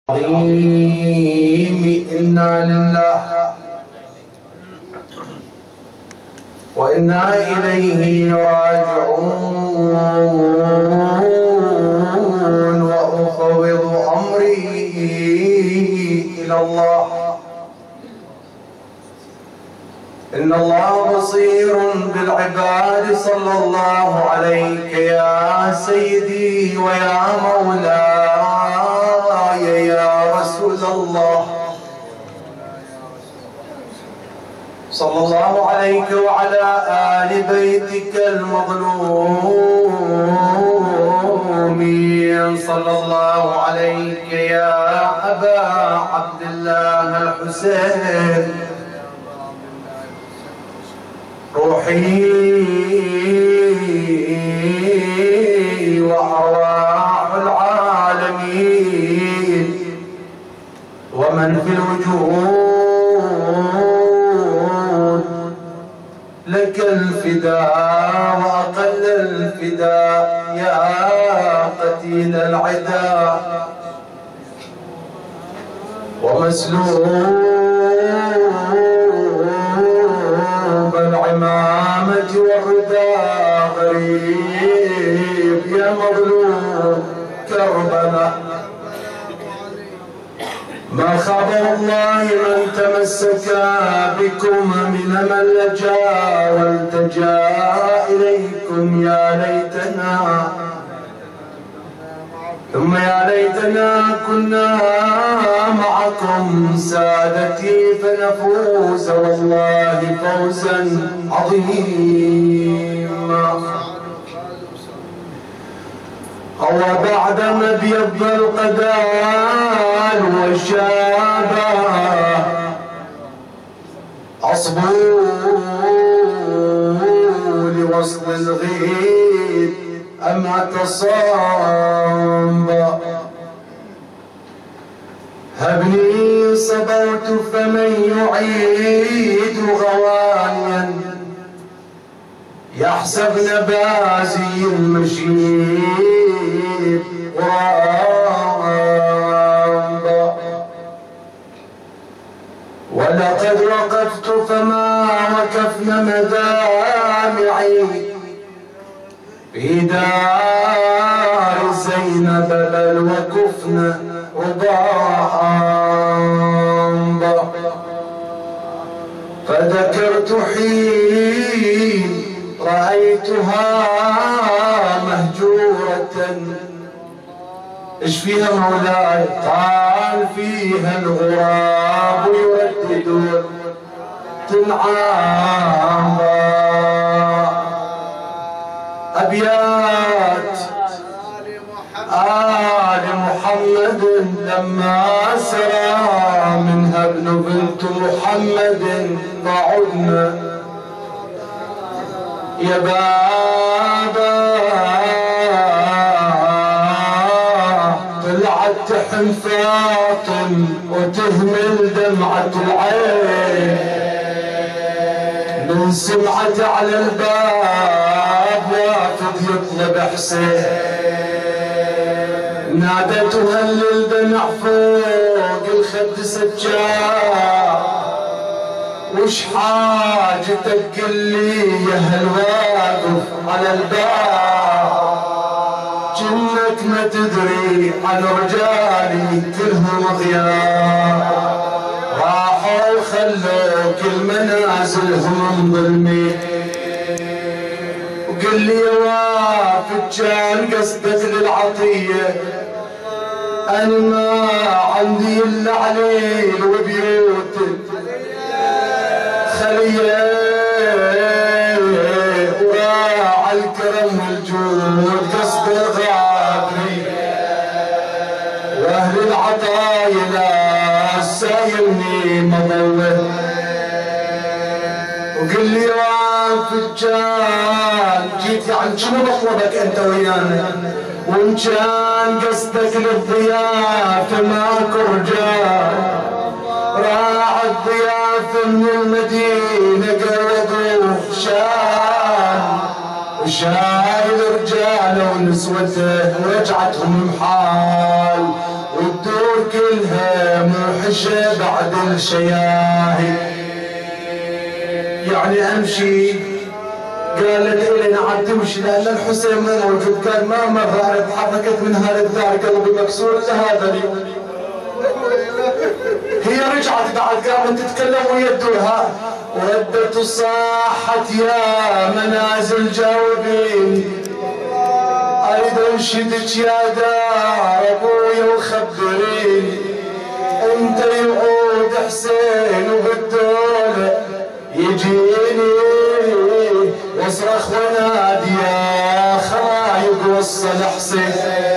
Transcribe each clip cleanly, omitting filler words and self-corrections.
إنا لله وإنا إليه راجعون وأفوض أمري إلى الله إن الله بصير بالعباد صلى الله عليك يا سيدي ويا مولاي يا رسول الله صلى الله عليك وعلى آل بيتك المظلومين صلى الله عليك يا أبا عبد الله الحسين روحي وأرواح العالمين ومن في الوجود لك الفداء وأقل الفداء يا قتيل العداء ومسلوب العمامة والرداء غريب يا مظلوم كربلاء ما خاب والله من تمسك بكم من من لجا والتجا إليكم يا ليتنا ثم يا ليتنا كنا معكم سادتي فنفوز والله فوزا عظيما أو بعدما ابيض القدال والشابه أصبوا لوصل الغيب أم أتصاب هبني صبرت فمن يعيد غوانيا يحسب نبازي المشيب غرابا ولقد وقفت فما وقفن مدامعي في دار زينب بل وكفن رضاعا فذكرت حين رأيتها مهجورة ايش فيها مولاي؟ قال فيها الغراب يردد تنعام أبيات آل محمد لما سرى منها ابن بنت محمد ضعنا يا بابا طلعت تحن فاطم وتهمل دمعة العين من سمعت على الباب وافد يطلب حسين نادتها للدمع فوق الخد سجاد وش حاجتك قل لي يا هالواقف على الباب جنك ما تدري عن رجالي كلهم غياب راحوا خلوا كل منازلهم مظلمين وقل لي يا وافد كان قصدك للعطيه انا ما عندي الا عليل وبيوت خليه وراعى الكرم والجود قصد الغابري واهل العطايا لا سايلني مضوه وقل لي وافد كان جيت عن شنو مطلبك انت ويانا وان كان قصدك للضيافه ماكو رجال راعى الضيافه من المدينه قربوا شان وشايل رجاله ونسوته ورجعتهم محال والدور وكلها موحشة بعد الشياهي. يعني امشي، قالت لي نعم تمشي لان الحسين مو موجود، كان ما مر انا تحركت من هذا الدار قلبي مكسور لهذا اليوم. هي رجعت بعد قامت تتكلم ويدوها وردت وصاحت يا منازل جاوبيني، اريد انشدك يا دار ابويا وخبريني، انت يعود حسين وبالدولة يجيني واصرخ ونادي يا خايب وصل حسين.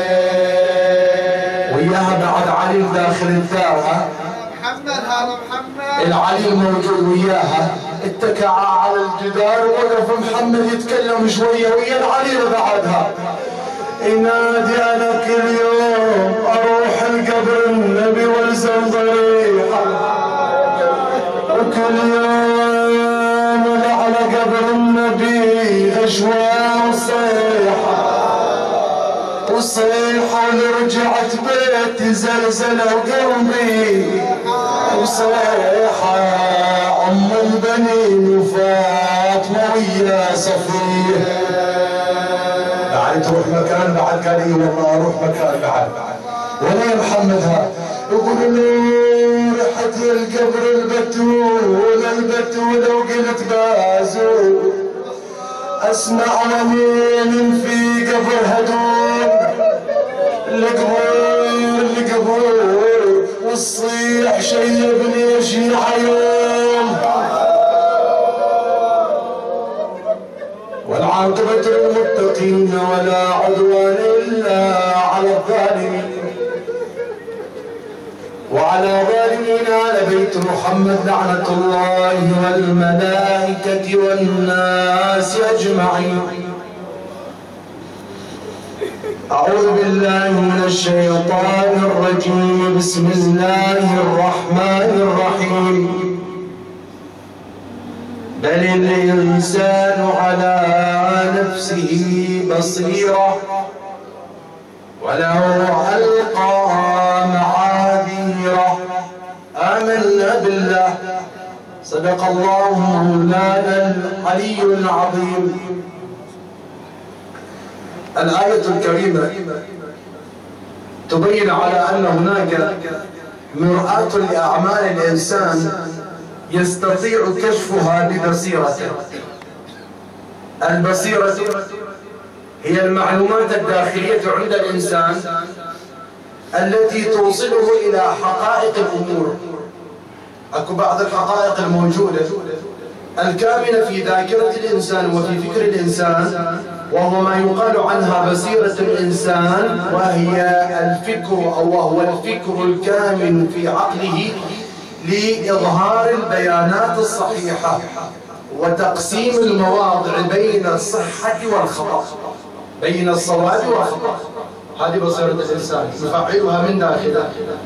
وياها بعد علي داخل الدار، محمد هذا محمد العلي موجود وياها، اتكى على الجدار ووقف محمد يتكلم شويه ويا العلي بعدها. ينادي انا كل يوم اروح القبر النبي والزم ضريحه، وكل يوم على قبر النبي غشوه وصيحه ورجعت بيتي زلزله وقلبي وصيحه ام البنين وفاطمه ويا صفيه. بعد تروح مكان بعد قال لي والله اروح مكان بعد ولا يا محمد ها يقول له ريحه القبر البتول وقلت بازور اسمع ومين في قبر هدول القبور والصيح شيبني شيعة يوم والعاقبة للمتقين ولا عدوان إلا على الظالمين. وعلى ظالمين آل بيت محمد لعنة الله والملائكة والناس أجمعين. أعوذ بالله من الشيطان الرجيم. بسم الله الرحمن الرحيم. بل الإنسان على نفسه بصيرة ولو ألقى معاذيره. آمنا بالله. صدق الله مولانا العلي العظيم. الآية الكريمة تبين على أن هناك مرآة لأعمال الإنسان يستطيع كشفها ببصيرته. البصيرة هي المعلومات الداخلية عند الإنسان التي توصله إلى حقائق الأمور. أكو بعض الحقائق الموجودة الكامنة في ذاكرة الإنسان وفي فكر الإنسان، وهو ما يقال عنها بصيرة الإنسان، وهي الفكر أو وهو الفكر الكامن في عقله لإظهار البيانات الصحيحة وتقسيم المواضع بين الصحة والخطأ، بين الصواب والخطأ. هذه بصيرة الإنسان يفعلها من داخله.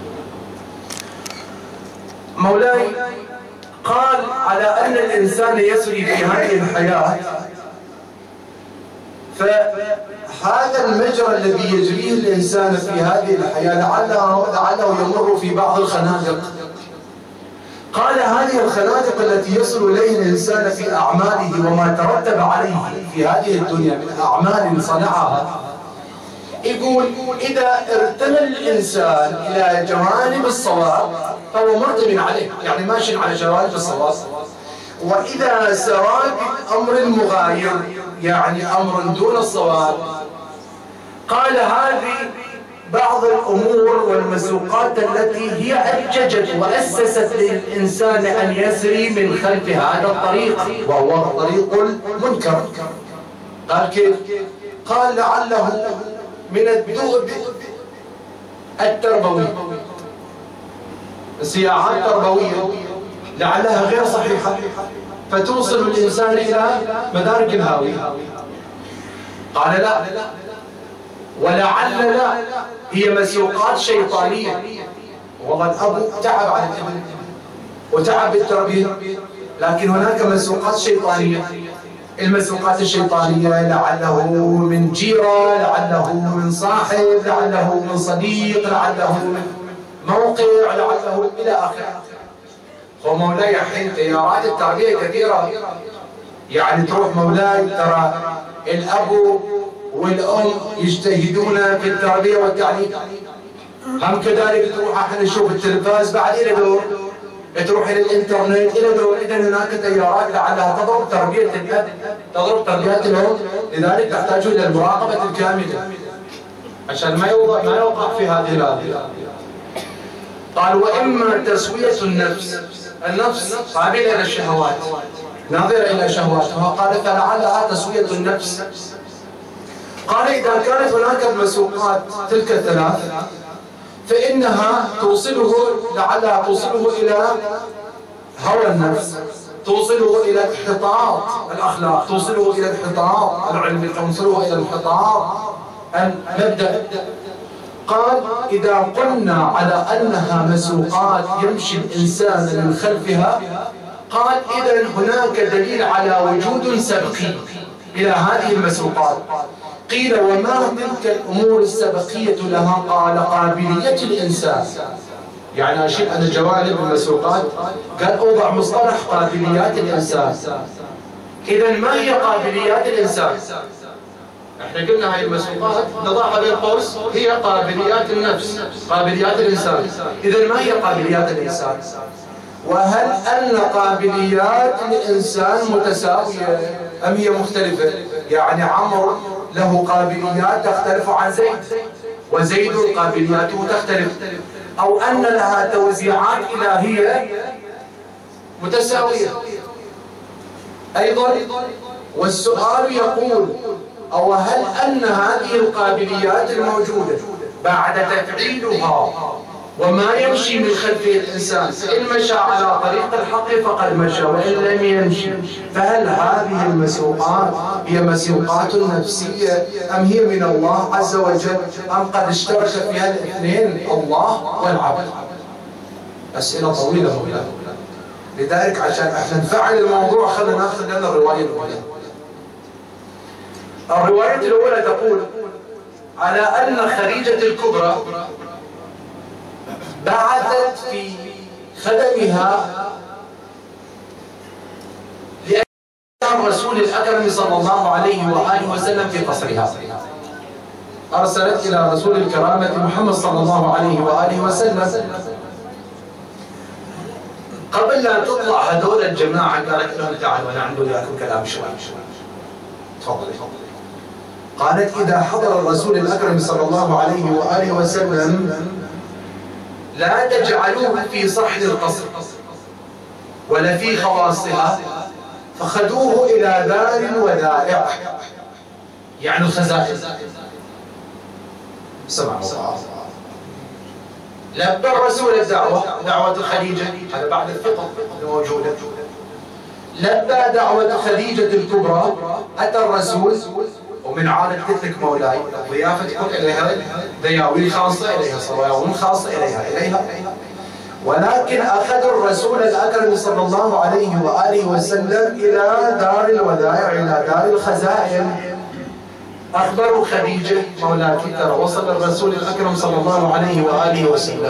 مولاي قال على أن الإنسان يسري في هذه الحياة، فهذا المجرى الذي يجريه الإنسان في هذه الحياة لعله يمر في بعض الخنادق. قال هذه الخنادق التي يصل إليها الإنسان في أعماله وما ترتب عليه في هذه الدنيا من أعمال صنعها، يقول إذا ارتمى الإنسان إلى جوانب الصواب فهو مرتمي عليه، يعني ماشي على جوانب الصواب. وإذا سرى بأمر مغاير، يعني أمر دون الصواب، قال هذه بعض الأمور والمسوقات التي هي أججت وأسست للإنسان أن يسري من خلف هذا الطريق، وهو الطريق المنكر. قال كيف؟ قال لعله من الدؤب التربوي، سياحات تربوية لعلها غير صحيحة فتوصل الإنسان إلى مدارك الهاوية. قال لا، ولعل لا، هي مسوقات شيطانية. والله الأب تعب على الابن وتعب بالتربية، لكن هناك مسوقات شيطانية. المسوقات الشيطانية لعله من جيرة، لعله من صاحب، لعله من صديق، لعله من موقع لعله إلى آخره. ومولاي الحين تيارات التربية كثيرة، يعني تروح مولاي ترى الأب والأم يجتهدون في التربية والتعليم، هم كذلك تروح احنا نشوف التلفاز بعد إلى دور، تروح إلى الإنترنت إلى دور. إذا هناك تيارات لعلها تضرب تربية الأب، تضرب تربية الأم، لذلك تحتاج إلى المراقبة الكاملة عشان ما يوقع في هذه الآلة. قال وإما تسوية النفس، النفس قابلة إلى الشهوات، ناظرة إلى شهواتها، قال فلعلها تسوية النفس. قال إذا كانت هناك المسوقات تلك الثلاث فإنها توصله، لعلها توصله إلى هوى النفس، توصله إلى انحطاط الأخلاق، توصله إلى انحطاط العلم، توصله إلى انحطاط المبدأ. قال إذا قلنا على أنها مسوقات يمشي الإنسان من خلفها، قال إذا هناك دليل على وجود سبقي إلى هذه المسوقات. قيل وما تلك الأمور السبقية لها؟ قال قابلية الإنسان. يعني أشير عن الجوانب المسوقات، قال أوضع مصطلح قابليات الإنسان. إذا ما هي قابليات الإنسان؟ احنا قلنا هاي المسوقات نضعها بين قوس هي قابليات النفس، قابليات الإنسان. إذا ما هي قابليات الإنسان؟ وهل أن قابليات الإنسان متساوية أم هي مختلفة؟ يعني عمرو له قابليات تختلف عن زيد، وزيد قابلياته تختلف، أو أن لها توزيعات إلهية متساوية أيضا. والسؤال يقول أو هل أن هذه القابليات الموجودة بعد تفعيلها وما يمشي من خلفه الإنسان، إن مشى على طريق الحق فقد مشى وإن لم يمشي، فهل هذه المسوقات هي مسوقات نفسية أم هي من الله عز وجل، أم قد اشترك فيها الاثنين الله والعبد؟ أسئلة طويلة مولانا. لذلك عشان احنا نفعل الموضوع خلينا ناخذ لنا الرواية الأولى. الرواية الأولى تقول على أن خديجة الكبرى بعثت في خدمها لأن الرسول الأكرم صلى الله عليه وآله وسلم في قصرها. أرسلت إلى رسول الكرامة محمد صلى الله عليه وآله وسلم قبل لا تطلع هذول الجماعة، قالت لهم تعالوا أنا عندي وياكم كلام شوي. تفضلي. قالت إذا حضر الرسول الأكرم صلى الله عليه وآله وسلم لا تجعلوه في صحن القصر ولا في خواصها، فخذوه إلى دار الودائع، يعني الخزائن. سمع الله. لبى الرسول الدعوة، دعوة خديجة، هذا بعد الفقه الموجودة. لبى دعوة خديجة الكبرى، أتى الرسول، ومن عادة قلت لك مولاي ضيافة تكون إليها دياوين خاصة إليها، صوايا خاصة إليها، ولكن أخذ الرسول الأكرم صلى الله عليه وآله وسلم إلى دار الودائع، إلى دار الخزائن. أخبروا خديجة مولاتي ترى وصل الرسول الأكرم صلى الله عليه وآله وسلم.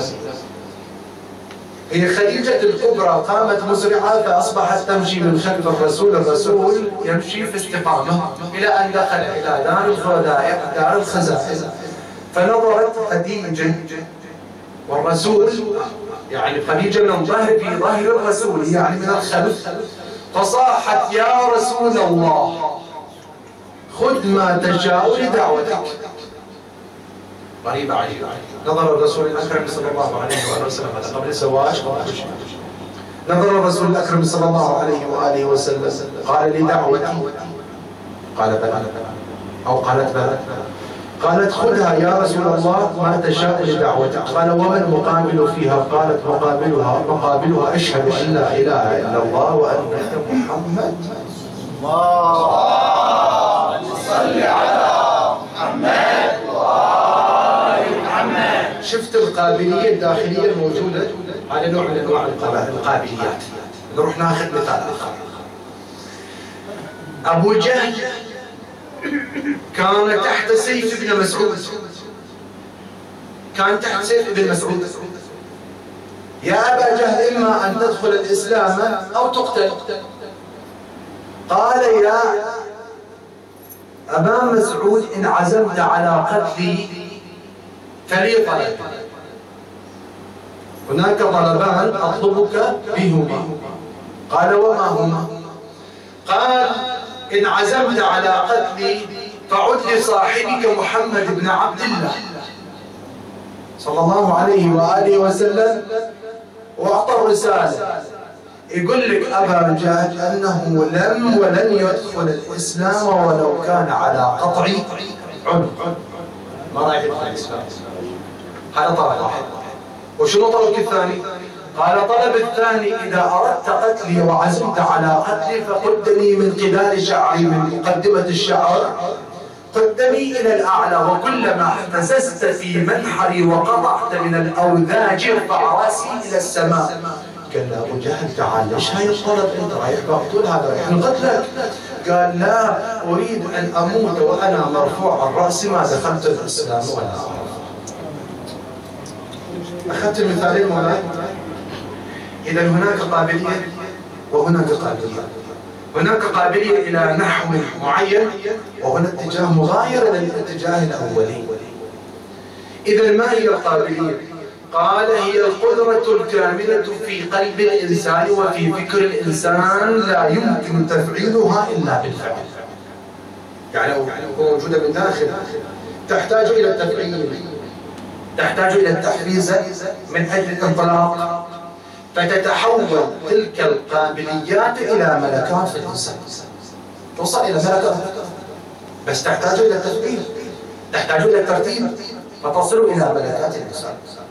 هي خديجة الكبرى قامت مسرعة فأصبحت تمشي من خلف الرسول يمشي في استقامة إلى أن دخل إلى دار الودائع، دار الخزائن. فنظرت خديجة والرسول، يعني خديجة من في ظهر الرسول يعني من الخلف، فصاحت يا رسول الله خذ ما تشاء لدعوتك. غريبة عجيبة. نظر الرسول الأكرم صلى الله عليه وآله وسلم، هذا قبل الزواج، نظر الرسول الأكرم صلى الله عليه وآله وسلم قال لدعوتي، قال بلى، أو قالت بلى، قالت خذها يا رسول الله ما تشاء لدعوتك. قال وما المقابل فيها؟ قالت مقابلها أشهد أن لا إله إلا الله وأن محمد. اللهم صل على محمد وآل محمد. شفت القابلية الداخلية الموجودة؟ هذا نوع من أنواع القابليات. نروح ناخذ مثال آخر. أبو جهل كان تحت سيف ابن مسعود، كان تحت سيف ابن مسعود، يا أبا جهل إما أن تدخل الإسلام أو تقتل. قال يا أبا مسعود إن عزمت على قتلي فلي طلب، هناك طلبان أطلبك بهما. قال وما هما؟ قال إن عزمت على قتلي فعد لصاحبك محمد بن عبد الله صلى الله عليه وآله وسلم وأعطى الرسالة، يقول لك أبا جهل أنه لم ولن يدخل الإسلام ولو كان على قطع عنق، ما راح يدخل الإسلام. هذا طلب واحد. وشنو طلبك الثاني؟ قال طلب الثاني إذا أردت قتلي وعزمت على قتلي فقدني من قبال شعري، من مقدمة الشعر قدمي إلى الأعلى، وكلما احتززت في منحري وقطعت من الأوذاج ارفع رأسي إلى السماء. قال له أبو جهل تعال ليش هاي الطلب؟ أنت رايح مقتول، هذا رايح نقتلك. قال لا أريد أن أموت وأنا مرفوع الرأس ما دخلت الإسلام ولا أعرف. أخذت المثالين مولاي؟ إذا هناك قابلية وهناك قابلية. هناك قابلية إلى نحو معين وهنا اتجاه مغاير للاتجاه الأولي. إذا ما هي القابلية؟ قال هي القدرة الكاملة في قلب الإنسان وفي فكر الإنسان لا يمكن تفعيلها إلا بالفعل. يعني موجودة من داخل، تحتاج إلى التفعيل، تحتاج إلى التحفيز من أجل الانطلاق، فتتحول تلك القابليات إلى ملكات في الإنسان، توصل إلى ملكات، بس تحتاج إلى التفعيل، تحتاج إلى الترتيب، فتصل إلى ملكات الإنسان.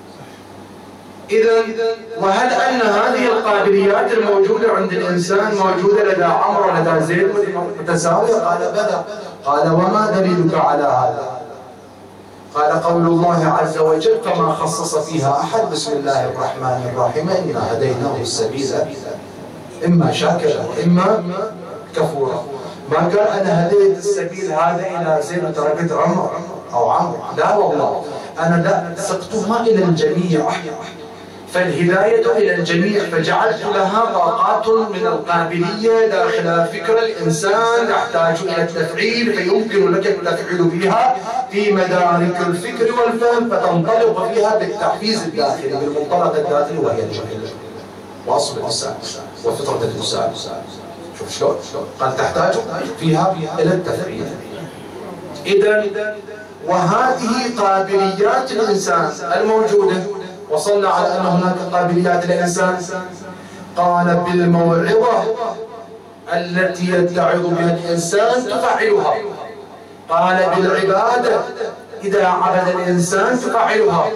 إذا وهل أن هذه القابليات الموجودة عند الإنسان موجودة لدى عمرو ولدى زيد متساوية؟ قال بلى. قال وما دليلك على هذا؟ قال قول الله عز وجل فما خصص فيها أحد. بسم الله الرحمن الرحيم إنا هديناه السبيل إما شاكرا إما كفورا. ما قال أنا هديت السبيل هذا إلى زيد وتركت عمر أو عمرو، لا والله، أنا لا سقتها إلى الجميع، فالهداية إلى الجميع، فجعلت لها طاقات من القابلية داخل فكر الإنسان تحتاج إلى التفعيل، فيمكن لك التفعيل بها في مدارك الفكر والفهم، فتنطلق فيها بالتحفيز الداخلي، بالمنطلق الداخلي وهي الجميع وأصل الإنسان وفطرة الإنسان. شوف شلون؟ قد تحتاج فيها إلى التفعيل. إذا وهذه قابليات الإنسان الموجودة، وصلنا على أن هناك قابليات للإنسان. قال بالموعظة التي يتعظ بها الإنسان تفعلها. قال بالعبادة إذا عبد الإنسان تفعلها.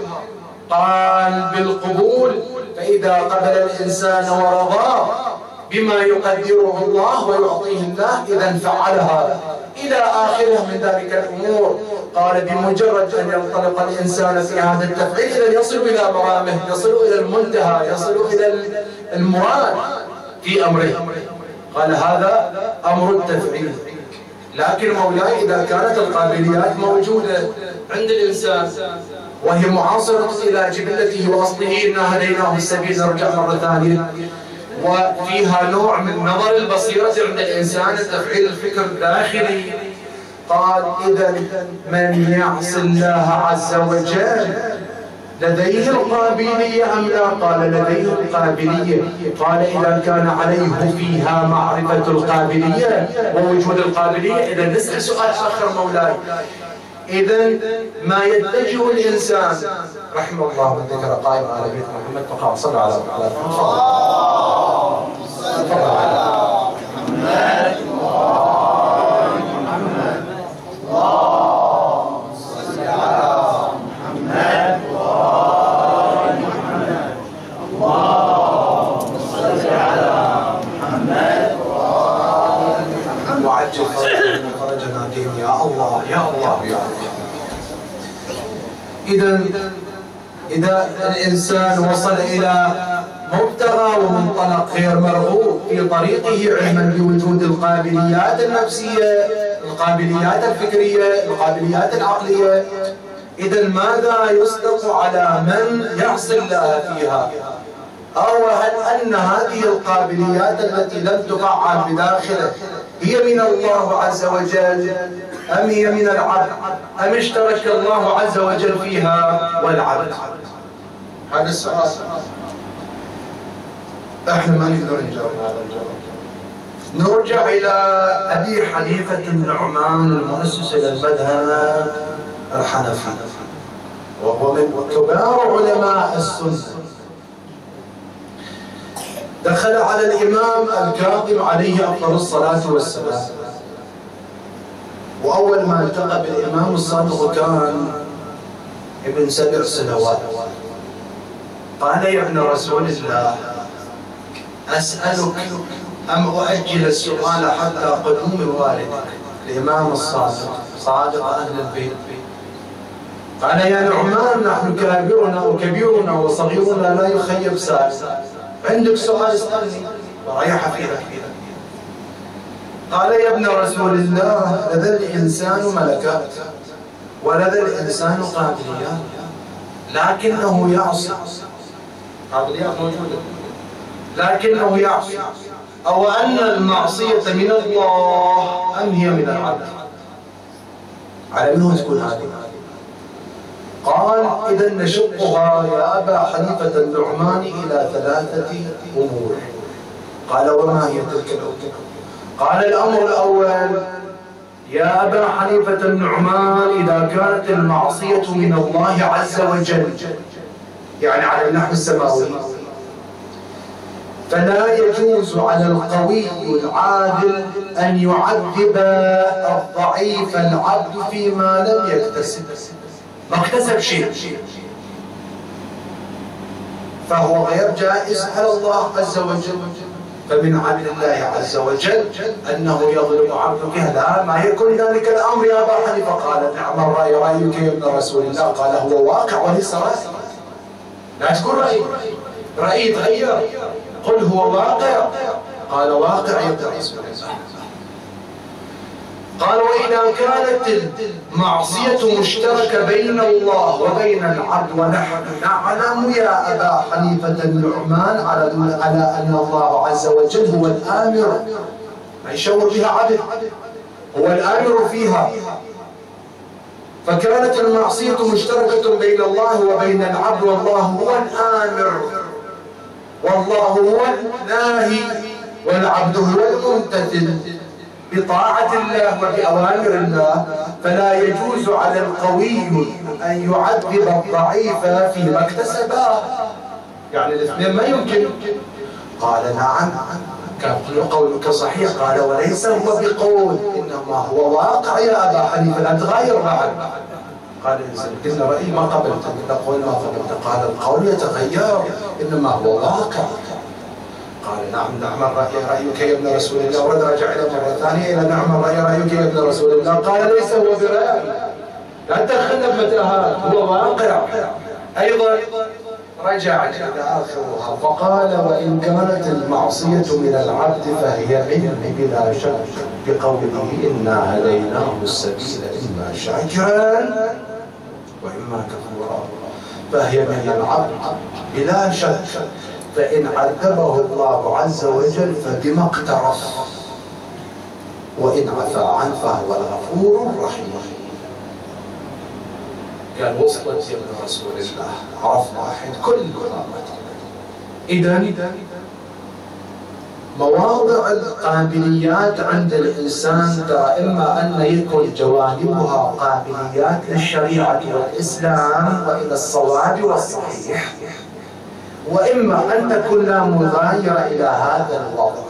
قال بالقبول فإذا قبل الإنسان ورضى بما يقدره الله ويعطيه الله إذا فعلها، إلى آخره من ذلك الأمور. قال بمجرد أن ينطلق الإنسان في هذا التفعيل إذا يصل إلى مرامه، يصل إلى المنتهى، يصل إلى المراد في أمره. قال هذا أمر التفعيل. لكن مولاي إذا كانت القابليات موجودة عند الإنسان وهي معاصرة إلى جبلته وأصله، إنا هديناه السبيل، نرجع مرة ثانية، وفيها نوع من نظر البصيرة عند الإنسان، التفعيل الفكر الداخلي. قال إذا من يعص الله عز وجل لديه القابلية أم لا؟ قال لديه القابلية. قال إذا كان عليه فيها معرفة القابلية ووجود القابلية، إذا نسأل سؤال آخر مولاي. إذا ما يتجه الإنسان رحمه الله من ذكر قائم على بيت محمد فقال صلى على محمد. تفضل على محمد. فرجنا دين يا الله يا الله يا الله. إذا الإنسان وصل إلى مبتغى ومنطلق غير مرغوب في طريقه علما بوجود القابليات النفسية، القابليات الفكرية، القابليات العقلية، إذا ماذا يصدق على من يعصي الله فيها؟ أو هل أن هذه القابليات التي لم تفعل بداخله هي من الله عز وجل أم هي من العبد، أم اشترك الله عز وجل فيها والعبد؟ هذا السؤال احنا ما نقدر نجاوب هذا الجواب. نرجع إلى أبي حنيفة النعمان المؤسس للمذهب الحنفي، وهو من كبار علماء السنة. دخل على الإمام الكاظم عليه أفضل الصلاة والسلام، وأول ما التقى بالإمام الصادق كان ابن 7 سنوات. قال يا ابن رسول الله أسألك أم أؤجل السؤال حتى قدوم والدك؟ الإمام الصادق صادق أهل البيت. قال يا نعمان نحن كابرنا وكبيرنا وصغيرنا لا يخيب سائل، عندك سؤال اسألني. وريح فيها. قال يا ابن رسول الله لدى الإنسان ملكات ولدى الإنسان قابليات لكنه يعصي. قابليات موجودة لكنه يعصي. أو أن المعصية من الله أم هي من العبد؟ على منه تكون هذه؟ قال إذا نشقها يا أبا حنيفة النعمان إلى 3 أمور. قال وما هي تلك الأمور؟ قال الأمر الأول يا أبا حنيفة النعمان إذا كانت المعصية من الله عز وجل يعني على النحو السماوي فلا يجوز على القوي العادل أن يعذب الضعيف العبد فيما لم يكتسب. ما اكتسب شيء فهو غير جائز على الله عز وجل. فمن عدل الله عز وجل أنه يظلم عبده. لا ما يكون ذلك الأمر يا أبا حنيفة. قال نعم الرأي رأيك يا ابن رسول الله. قال هو واقع وليس رأي. لا تقول رأي يتغير، قل هو واقع. قال واقع يا ابن رسول الله. قال وإذا كانت المعصية مشتركة بين الله وبين العبد ونحن نعلم يا أبا حنيفة النعمان على أن الله عز وجل هو الآمر، ما يشور بها عبد، هو الآمر فيها. فكانت المعصية مشتركة بين الله وبين العبد والله هو الآمر والله هو الناهي والعبد هو الممتثل بطاعة الله وبأوامر الله. فلا يجوز على القوي أن يعذب الضعيف فيما اكتسباه. يعني الاثنين ما يمكن. قال نعم كان قولك صحيح. قال وليس هو بقول إنما هو واقع يا أبا حنيفة لا تغير بعد. قال قلنا رأيي ما قبلت. قلنا ما قبلت. قال القول يتغير إنما هو واقع. قال نعم رأيك يا ابن رسول الله. ورد رجع إلى مرة ثانية إلى نعم رأيك يا ابن رسول الله. قال ليس هو برأي لا تخلف متاهات هو واقع. أيضا رجع إلى آخرها فقال وإن كانت المعصية من العبد فهي منه بلا شك بقوله إنا هديناه السبيل إما شاكرا وإما كفورا. فهي من العبد بلا شك. فإن عذبه الله عز وجل فبما اقترف وإن عفى عنه فهو الغفور الرحيم. قال وصلت يا ابن رسول الله عرفنا واحد كل إذا مواضع القابليات عند الإنسان ترى إما أن يكون جوانبها قابليات للشريعة والإسلام وإلى الصواب والصحيح، وإما أن تكون لا مغايرة إلى هذا الوضع.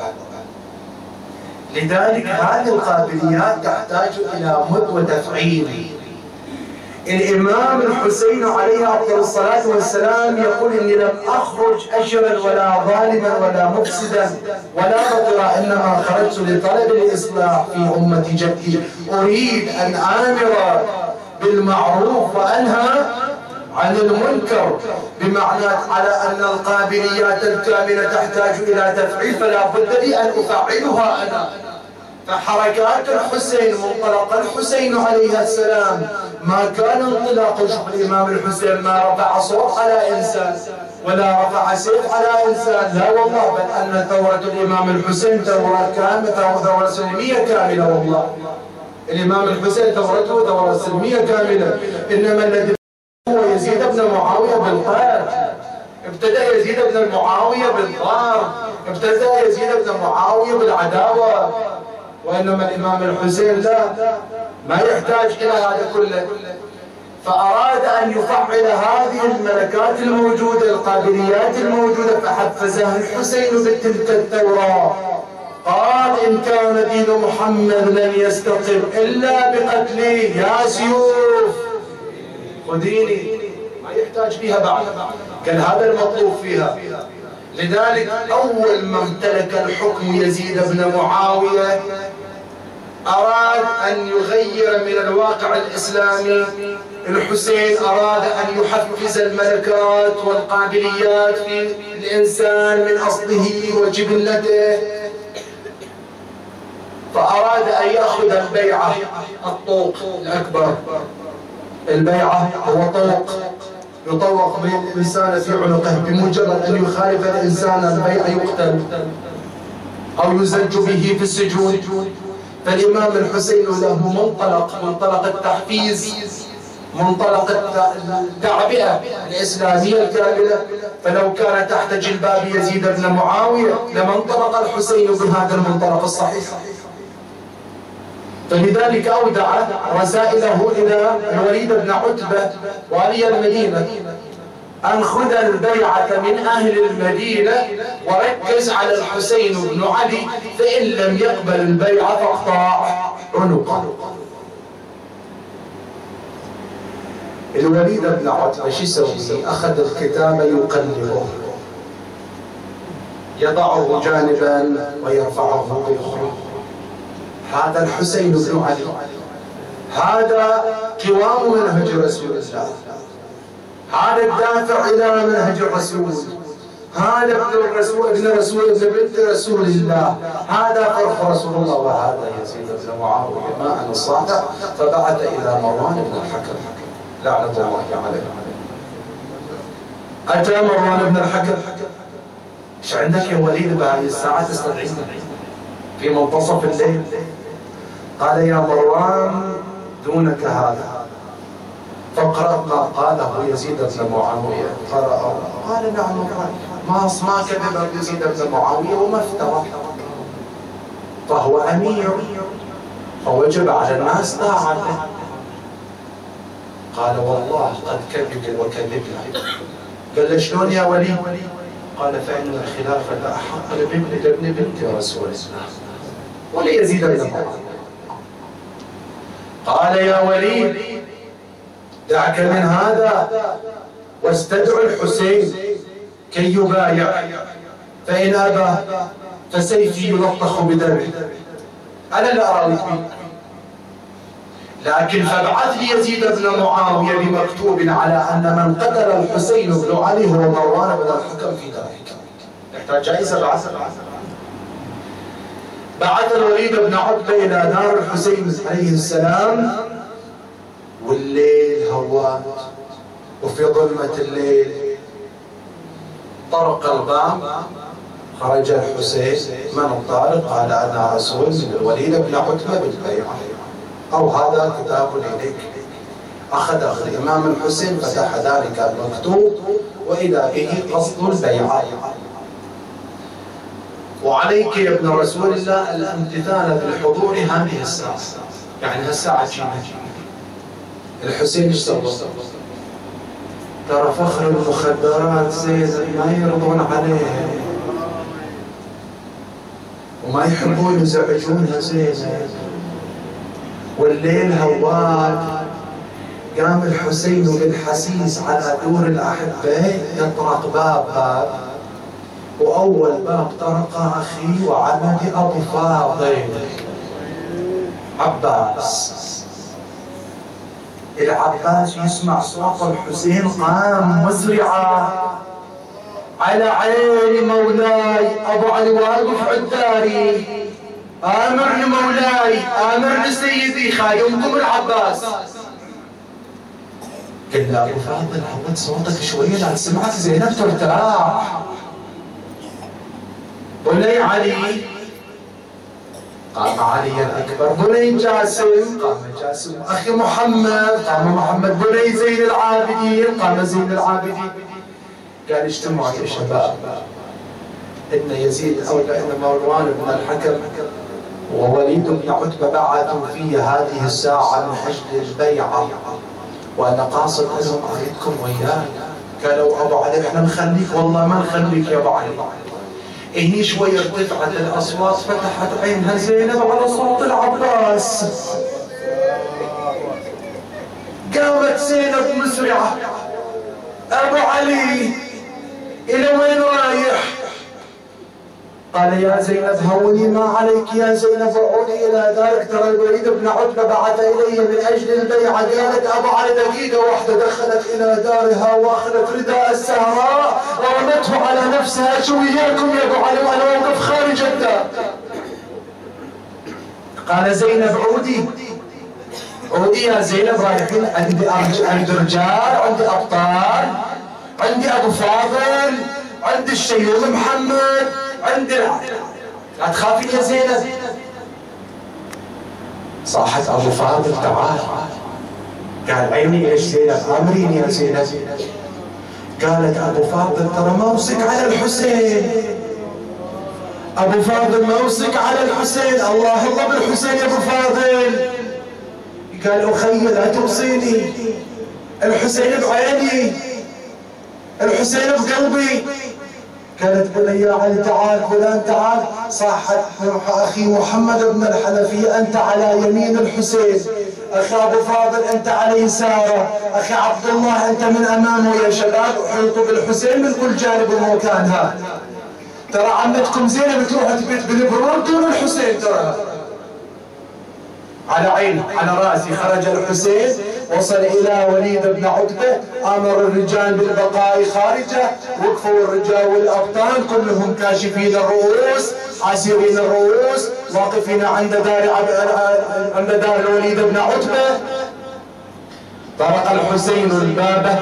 لذلك هذه القابليات تحتاج إلى مد وتفعيل. الإمام الحسين عليه أفضل الصلاة والسلام يقول إني لم أخرج أشرا ولا ظالما ولا مفسدا ولا مطرا إنما خرجت لطلب الإصلاح في أمة جدي أريد أن آمر بالمعروف وأنهى عن المنكر. بمعنى على أن القابليات الكاملة تحتاج إلى تفعيل فلا بد لي أن أفعلها أنا. فحركات الحسين منطلق الحسين عليه السلام ما كان انطلاق شوف الإمام الحسين ما رفع صوت على إنسان ولا رفع سيف على إنسان، لا والله، بل أن ثورة الإمام الحسين ثورة كاملة، ثورة سلمية كاملة. والله الإمام الحسين ثورته ثورة سلمية كاملة. إنما الذي هو يزيد بن معاوية بالقتل، ابتدأ يزيد بن معاوية بالضرب، ابتدأ يزيد بن معاوية بالعداوة. وإنما الإمام الحسين لا، ما يحتاج إلى هذا كله. فأراد أن يفعل هذه الملكات الموجودة، القابليات الموجودة، فحفزها الحسين بتلك الثورة. قال: إن كان دين محمد لن يستقر إلا بقتلي، يا سيوف خذيني، ما يحتاج فيها بعد. كان هذا المطلوب فيها. لذلك أول ما امتلك الحكم يزيد بن معاوية أراد أن يغير من الواقع الإسلامي. الحسين أراد أن يحفز الملكات والقابليات في الإنسان من أصله وجبلته، فأراد أن يأخذ البيعة، الطوق الأكبر. البيعة هو طوق يطوق بالإنسان في عنقه، بمجرد أن يخالف الإنسان البيعة يقتل أو يزج به في السجون. فالإمام الحسين له منطلق التحفيز، منطلق التعبئة الإسلامية الكاملة. فلو كان تحت جلباب يزيد بن معاوية لما انطلق الحسين بهذا المنطلق الصحيح. فلذلك أودع رسائله إلى الوليد بن عتبة والي المدينة أن خذ البيعة من أهل المدينة وركز على الحسين بن علي، فإن لم يقبل البيعة فاقطع عنقه. الوليد بن عتبة شو يسوي؟ أخذ الكتاب يقلبه، يضعه جانبا ويرفعه بالأخرى. هذا الحسين بن علي، هذا قوام منهج رسول الله، هذا الدافع إلى منهج الرسول، هذا ابن بنت رسول الله، هذا فرخ رسول الله. وهذا يزيد بن معاوية ما أن الصادق، فبعث إلى مروان بن الحكم لعنة الله عليه. أتى مروان بن الحكم: ايش عندك يا وليد بهذه الساعة تستدعينا في منتصف الليل؟ قال: يا مروان دونك هذا، فاقرأ ما قاله يزيد بن معاوية. قرأه. قال: نعم. ما كذب يزيد بن معاوية وما افترى، فهو أمير فوجب على الناس طاعته. قال: والله قد كذب وكذبنا. قال: له شلون يا ولي؟ قال: فإن الخلافة أحق لابن بنت رسول الله وليزيد بن معاوية. قال: يا وليد دعك من هذا واستدع الحسين كي يبايع، فإن أبى فسيفي يلطخ بدمه. أنا لا أراويك به، لكن فابعث لي يزيد بن معاوية بمكتوب على أن من قتل الحسين بن علي هو مروان بن الحكم في ذلك. يحتاج جائزة. بعث الوليد بن عتبة إلى دار الحسين عليه السلام، والليل هوات، وفي ظلمة الليل طرق الباب، خرج الحسين. من الطارق؟ قال: أنا رسول من الوليد بن عتبة بالبيعة، أو هذا كتاب إليك. أخذ الإمام الحسين فتح ذلك المكتوب وإذا به قصد البيعة. وعليك يا ابن رسول الله الامتثال بالحضور هذه الساعة، يعني هالساعة تجينا. الحسين ايش سوى؟ ترى فخر المخدرات زينب ما يرضون عليها وما يحبون يزعجونها زينب، والليل هواد. قام الحسين بالحسيس على دور الأحبة يطرق باب، وأول باب طرقه أخي وعمدي أبو فاضل عباس. العباس يسمع صوت الحسين قام مسرعا: على عيني مولاي أبو علي واقف عداري، آمرني مولاي، آمرني سيدي، خايمكم العباس. قال له ابو فاضل عود صوتك شويه لا تسمعك زينب ترتاح. بني علي، قام علي الاكبر. بني جاسم، قام جاسم. اخي محمد، قام محمد. بني زين العابدين، قام زين العابدين. قال اجتمعوا يا شباب، ان يزيد او ان مروان بن الحكم ووليد بن عتبه بعثوا في هذه الساعه من اجل البيعه، وانا قاصد انهم اريدكم وياي. قالوا ابو علي احنا نخليك، والله ما نخليك يا ابو علي. هني شوي ارتفعت الاصوات، فتحت عينها زينب على صوت العباس. قامت زينب مسرعه، ابو علي الى وين رايح؟ قال يا زينب هوني ما عليك يا زينب، وعودي الى دارك، ترى الوليد بن عتبه بعث الي من اجل البيعه. قالت ابو علي دقيقه واحده، دخلت الى دارها واخذت رداء السهراء ورمته على نفسها. شو وياكم يا ابو علي وانا واقف خارج الدار؟ قال زينب عودي، عودي يا زينب، رايحين عندي رجال، عندي ابطال، عندي ابو فاضل، عندي الشيوخ محمد، عندي لا تخافين يا زينب. صاحت ابو فاضل تعال. قال عيني ايش زينب؟ امرين يا زينب. قالت ابو فاضل ترى موصك على الحسين، ابو فاضل موصك على الحسين. الله الله بالحسين يا ابو فاضل. قال اخي لا توصيني، الحسين بعيني، الحسين بقلبي. قالت بني يا علي تعال، فلان تعال. صاحت اخي محمد بن الحنفيه انت على يمين الحسين، اخي ابو فاضل انت على يساره، اخي عبد الله انت من امامه. يا شباب احيطوا بالحسين من كل جانب المكان هذا. ترى عمتكم زينب تروح تبيت بالبرود دون الحسين. ترى على عيني على راسي. خرج الحسين وصل الى وليد بن عتبه، امر الرجال بالبقاء خارجه. وقفوا الرجال والابطال كلهم كاشفين الرؤوس، حاسرين الرؤوس، واقفين عند دار الوليد بن عتبه. طرق الحسين الباب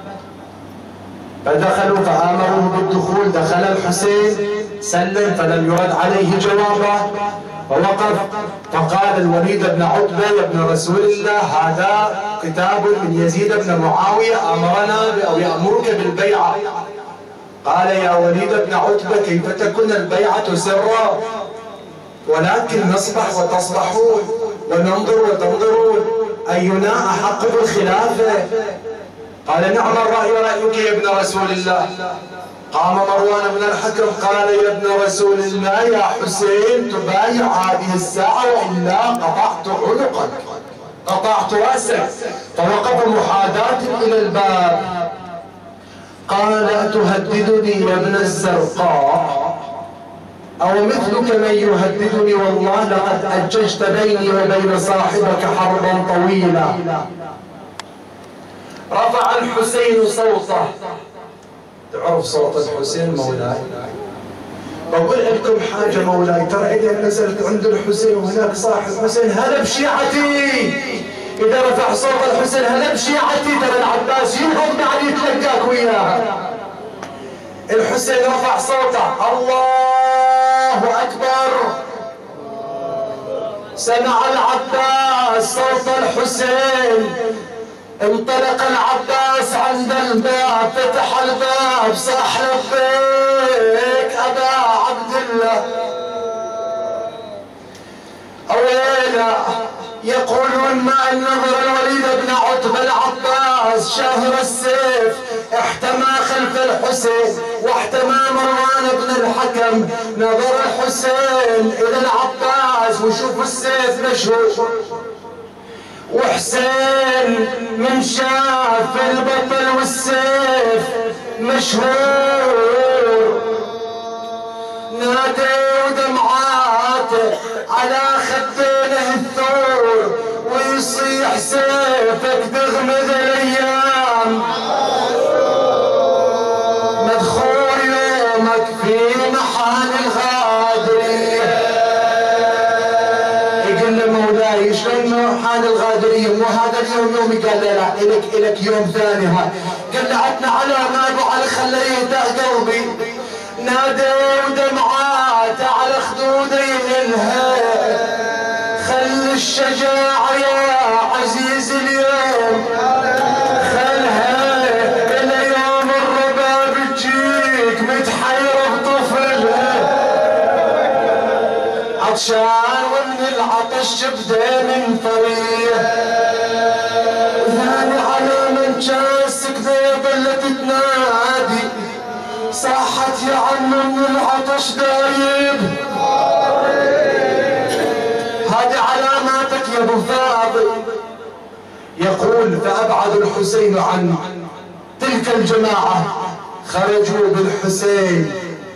فدخلوا فامروه بالدخول. دخل الحسين سلم فلم يرد عليه جوابه، فوقف. فقال الوليد بن عتبه يا ابن رسول الله هذا كتاب من يزيد بن معاويه امرنا او يامرك بالبيعه. قال يا وليد بن عتبه كيف تكون البيعه سرا ولكن نصبح وتصبحون وننظر وتنظرون، اينا احق بالخلافه؟ قال نعم الراي رايك يا ابن رسول الله. قام مروان بن الحكم قال يا ابن رسول الله يا حسين تبايع هذه الساعة وإلا قطعت عنقك، قطعت رأسك. فوقف محاذاة إلى الباب. قال أتهددني يا ابن الزرقاء أو مثلك من يهددني؟ والله لقد أججت بيني وبين صاحبك حربا طويلة. رفع الحسين صوته. تعرف صوت الحسين مولاي؟ بقول لكم حاجه مولاي، ترى اذا نزلت عند الحسين وهناك صاحب الحسين هلا بشيعتي. اذا رفع صوت الحسين هلا بشيعتي ترى العباس ينهض بعد يتلقاك وياها. الحسين رفع صوته الله اكبر. سمع العباس صوت الحسين. انطلق العباس عند الباب، فتح الباب، صاح لبيك ابا عبد الله. اويلا يقولون ما ان نظر الوليد بن عتبه العباس شاهر السيف احتمى خلف الحسين واحتمى مروان بن الحكم. نظر الحسين الى العباس وشوف السيف مشهور، وحسين من شاف البطل والسيف مشهور. نادى ودمعاته على خدينه الثور ويصيح سيفك تغمد الايام. مدخول يومك في محال الغادريه. يقول له مولاي شلون محال الغادريه مو هذا اليوم يومي؟ قال لا إلك يوم ثاني. هذا قال عدنا على ما أبو علي خلى يهدأ قلبي، نادوا دمعات على خدودين الهي، خل الشجاعة يا عزيز اليوم، خلها إلى يوم الربا بتجيك متحيرة بطفلها، عطشان ومن العطش جبده من طريق، ثاني على من جاسك ظلت تنادي، صاحت يا عم من العطش دايب. هذه علاماتك يا ابو فاضل. يقول فأبعد الحسين عن تلك الجماعة، خرجوا بالحسين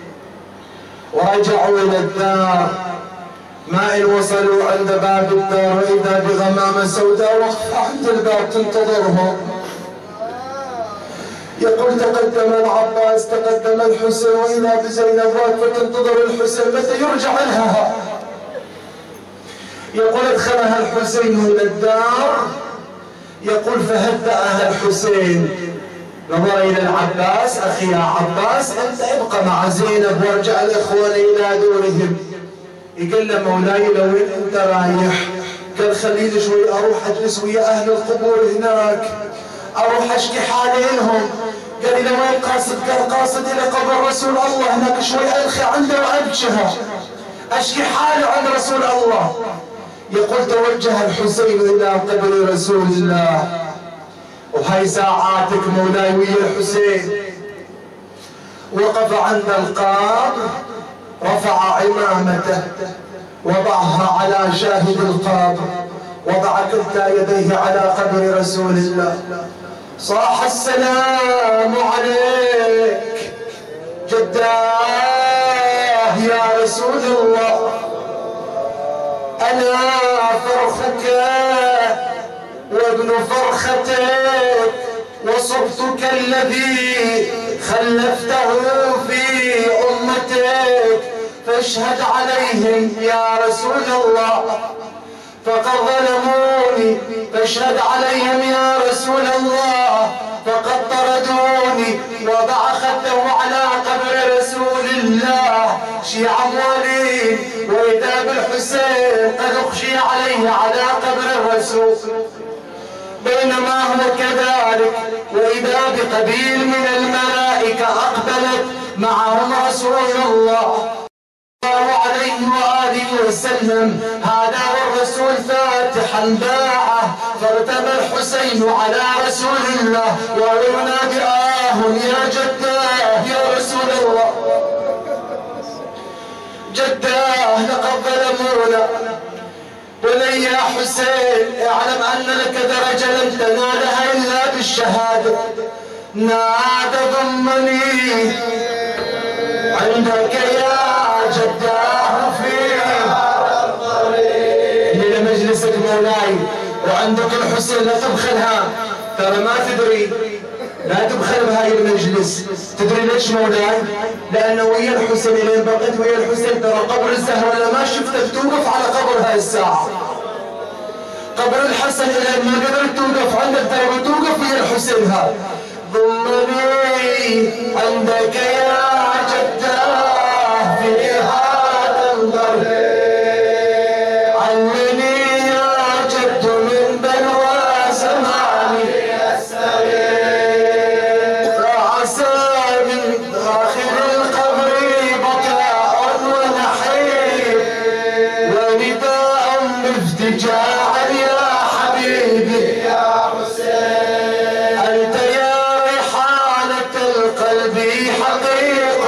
ورجعوا إلى الدار. ما إن وصلوا عند باب الدار وإذا بغمامة سوداء واقفة عند الباب تنتظرهم. يقول تقدم العباس تقدم الحسين وإذا بزينب واقفة تنتظر الحسين متى يرجع لها. يقول ادخلها الحسين إلى الدار، يقول فهدأها الحسين، نظر إلى العباس أخي يا عباس أنت ابقى مع زينب وارجع الإخوان إلى دورهم. يقول له مولاي لوين أنت رايح؟ قال خليني شوي أروح أجلس ويا أهل القبور هناك، أروح أشكي حالي لهم. قال إلى وين قاصد؟ قال قاصد إلى قبر رسول الله هناك شوي ألخي عنده وأبكيها، أشكي حالي عند رسول الله. يقول توجه الحسين إلى قبر رسول الله، وهي ساعاتك مولاي ويا الحسين. وقف عند القبر، رفع عمامته وضعها على شاهد القبر، وضع كلتا يديه على قبر رسول الله، صاح السلام عليك جداه يا رسول الله، أنا فرخك وابن فرختك وصبتك الذي خلفته في أمتك، فاشهد عليهم يا رسول الله، فقد ظلموني فاشهد عليهم يا رسول الله، فقد طردوني. وضع خده على قبر رسول الله شيع موالين، وإذا بالحسين قد أخشي عليه على قبر الرسول. بينما هو كذلك وإذا بقبيل من الملائكة أقبلت معهم رسول الله عليه وآله وسلم، هذا والرسول فاتحا باعه، فارتمى الحسين على رسول الله وهو ينادي يا جداه يا رسول الله، جداه لقد ظلمونا. بني يا حسين اعلم أن لك درجة لن تنالها إلا بالشهادة، نادى ضمني عندك يا جداه في هذا الطريق. إلى مجلسك مولاي وعندك الحسين لا تبخلها، ترى ما تدري لا تبخل بهاي المجلس. تدري ليش مولاي؟ لأنه ويا الحسين لين بقيت ويا الحسين ترى قبر الزهرة أنا ما شفتك توقف على قبر هاي الساعة. قبر الحسن إلى ما قدرت توقف عندك ترى بتوقف ويا الحسين هذا. ضمني عندك يا جداه في هذا الطريق، علمني يا جد من بلوى زماني السرير، فعسى من داخل القبر بكاء ونحيب ونداء بافتجاع يا حبيبي يا حسين، أنت يا ريحانة القلب حقيق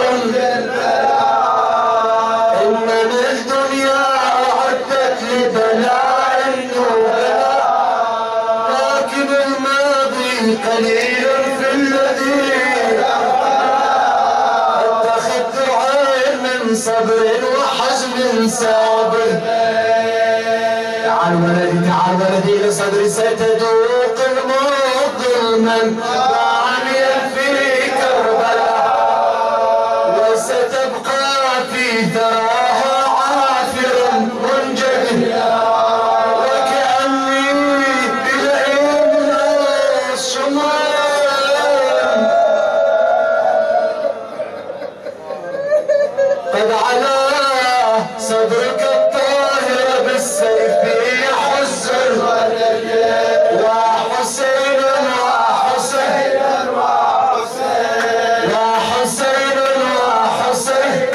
إن من الدنيا أعدت لبلاء وبلاء، لكن الماضي قليل في الذي اتخذ دعاء من صبر وحزم سابر. تعال ولدي تعال ولدي لصدري ستذوق الموت ظلما عاميا في كربلاء، وستبقى في ثراها عافرا منجبلا، وكأني قد علا صدرك الطاهر بالسيف يحز الولد وحسين وحسين وحسين وحسين وحسين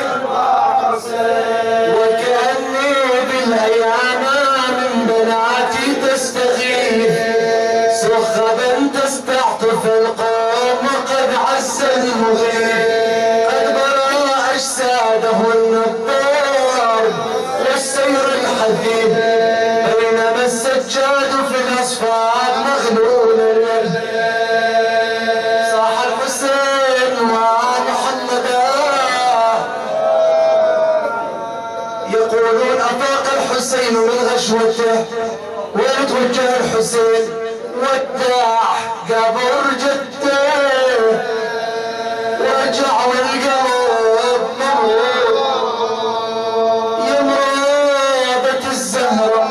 وكأني بالأيام من بناتي تستغيث سخبا تستعطف القوم قد عز المغيث قد برى أجسادهن الطار والسير الحثيث بينما السجاد في الأصفاد مغلول اليد صاح الحسين ومحمدا يقولون أفاق الحسين من غشوته وين توجه الحسين وداع قبر جده ورجع والقلب مملوء يا مرابة الزهرة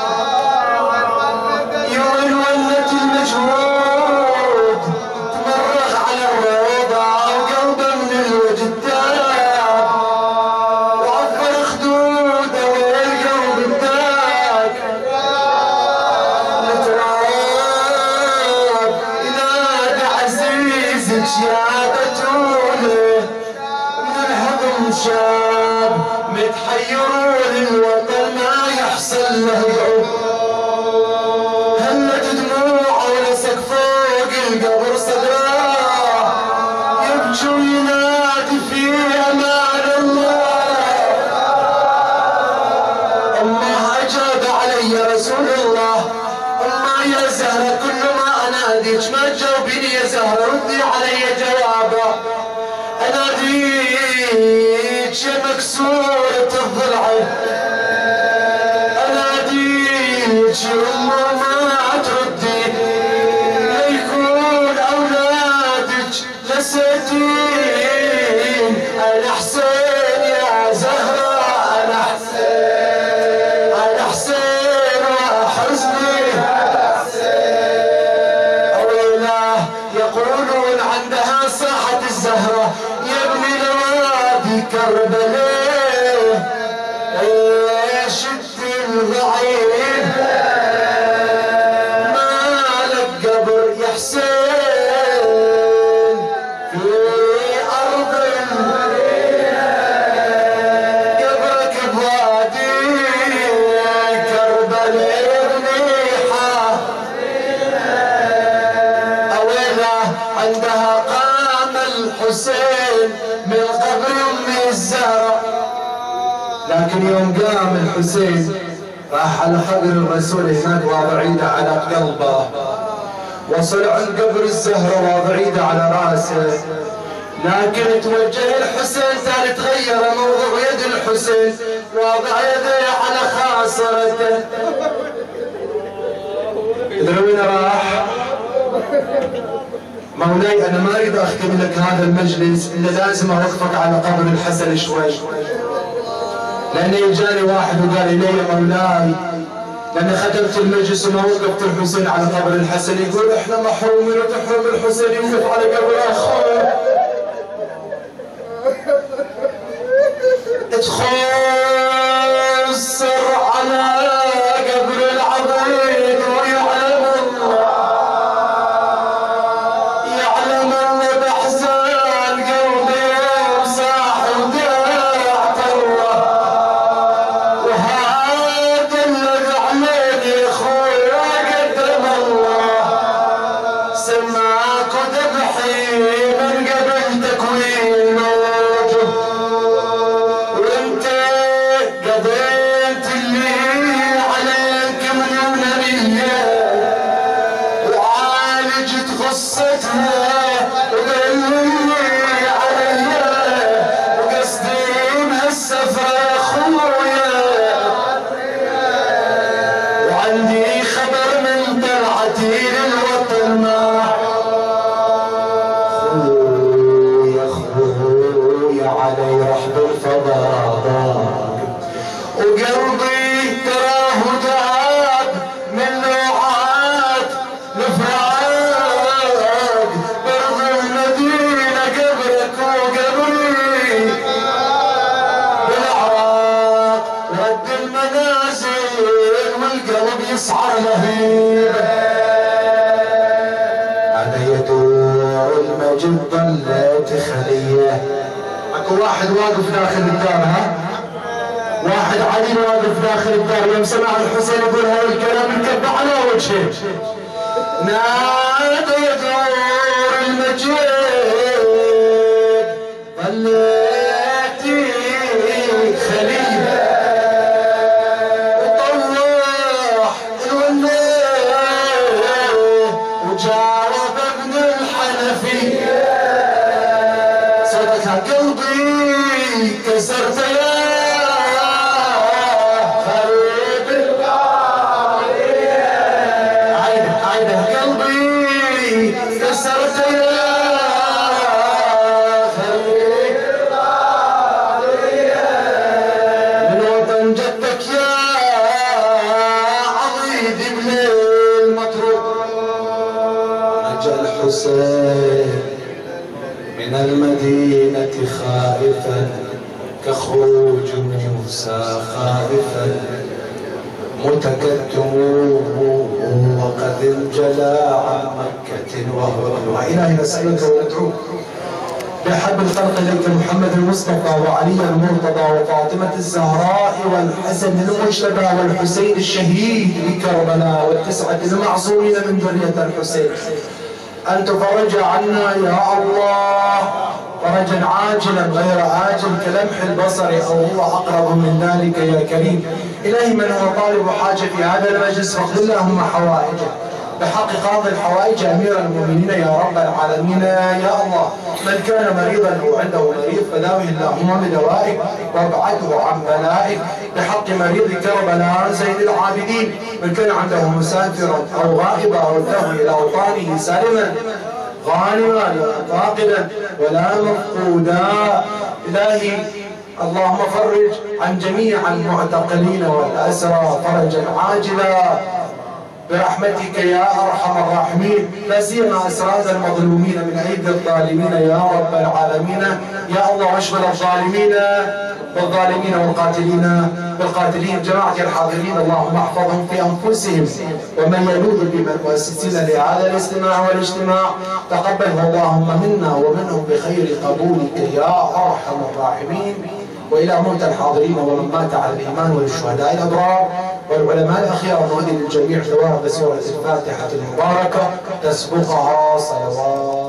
يا ولولة المجهود تمرغ على الروضة وقلبه من الوجد تاب وعبر خدوده والقلب ابتاك نتراب ينادى عزيزك يا بتوله من الهضم شاب متحيرون الوطن ما يحصل له يعوب هلت دموعه ولسك فوق القبر صدراه يبكي وينادي في امان الله الله اجاب علي رسول الله الله يا زهره كل ما اناديك ما تجاوبيني يا زهره ردي علي جوابه اناديك يا مكسوره الضلع اناديك يا امه ما تردي ليكون اولادك لساتين انا حسين يا زهره انا حسين انا حسين وحزني اويلاه يقولون عندها صاحت الزهره يا ابني نوادي كربلاء شد الضعيف مالك قبر يا حسين في ارض المدينه قبرك بوادي كربلاء منيحه اويله عندها قام الحسين من قبر ام الزهره لكن يوم قام الحسين راح على قبر الرسول هناك وضعيده على قلبه وصل عند قبر الزهره وضعيده على راسه لكن توجه الحسين صار تغير موضوع يد الحسين وضع يده على خاصرته تدري وين راح؟ مولاي انا ما اريد اختم لك هذا المجلس الا لازم اوقفك على قبر الحسن شوي لأن جاني واحد وقال لي يا مولاي لأن خدمت المجلس وما وقفت الحسين على قبر الحسن يقول احنا محرومين وتحرم الحسين يوقف على قبر اخوه تخسر على قبر العبيد ويعلم الله بأحزان قلبي وصاحب داعة الله وهذا الذي عليني اخويا قدم الله سماك وذبحي من قبل تكوين موجه وانت قضيت اللي عليك من النبيه وعالجت غصتها وقلبي عليا وقصدي بهالسفره يا اخويا وعندي خبر من طلعتي للوطن ما اخويا علي رحب الفضاء وقلبي تراه داب من لوعات الفراق برض المدينة قبرك وقبري يسعر لهيبه هذا يدور المجد ضلت خليه. اكو واحد واقف داخل الدار، ها؟ واحد علي واقف داخل الدار، يوم سمع الحسين يقول هذا الكلام انكب على وجهه. نادى يدور المجد ضلت خليه وطلع الوليه وجاوب ابن الحنفي صدق قلبي كسرت يا خريب القاضية عيده قلبي كسرت يا خريب القاضية من وطن جدك يا عضيد ابن المطروق. رجع الحسين من المدينة خائفا كخروج موسى خائفا متكتم وقد انجلى عن مكة وهو. وإلهي نسألك وندعوك بحب الخلق إليك محمد المصطفى وعلي المرتضى وفاطمة الزهراء والحسن المجتبى والحسين الشهيد بكربلاء والتسعة المعصومين من ذرية الحسين أن تفرج عنا يا الله فرجا عاجلا غير آجل كلمح البصر أو هو أقرب من ذلك يا كريم. إلهي من هو طالب حاجة في هذا المجلس فاقض اللهم حوائجه بحق قاضي الحوائج أمير المؤمنين يا رب العالمين يا الله. من كان مريضا أو عنده مريض فداوه اللهم بدوائك وابعده عن بلائك بحق مريض كربلاء زين العابدين. من كان عنده مسافرا أو غائبا رده إلى أوطانه سالما غانما لا فاقدا ولا مفقودا. إلهي اللهم فرج عن جميع المعتقلين والأسرى فرجا عاجلا برحمتك يا ارحم الراحمين، لا سيما اسراد المظلومين من ايدي الظالمين يا رب العالمين يا الله. واشمل الظالمين والظالمين والقاتلين جماعة الحاضرين اللهم احفظهم في انفسهم ومن يلوذ بهم المؤسسين لهذا الاستماع والاجتماع تقبله اللهم منا ومنهم بخير قبولك يا ارحم الراحمين. والى موت الحاضرين ومن مات على الايمان وللشهداء الابرار والعلماء الاخيار نهدي للجميع ثواب سوره الفاتحه المباركه تسبقها صلوات